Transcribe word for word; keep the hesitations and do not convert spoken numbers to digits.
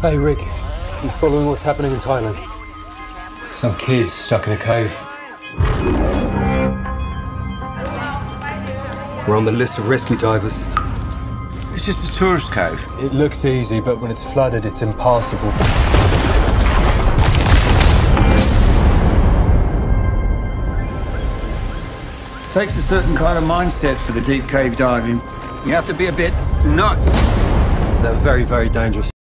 Hey, Rick. You following what's happening in Thailand? Some kids stuck in a cave. We're on the list of rescue divers. It's just a tourist cave. It looks easy, but when it's flooded, it's impassable. Takes a certain kind of mindset for the deep cave diving. You have to be a bit nuts. They're very, very dangerous.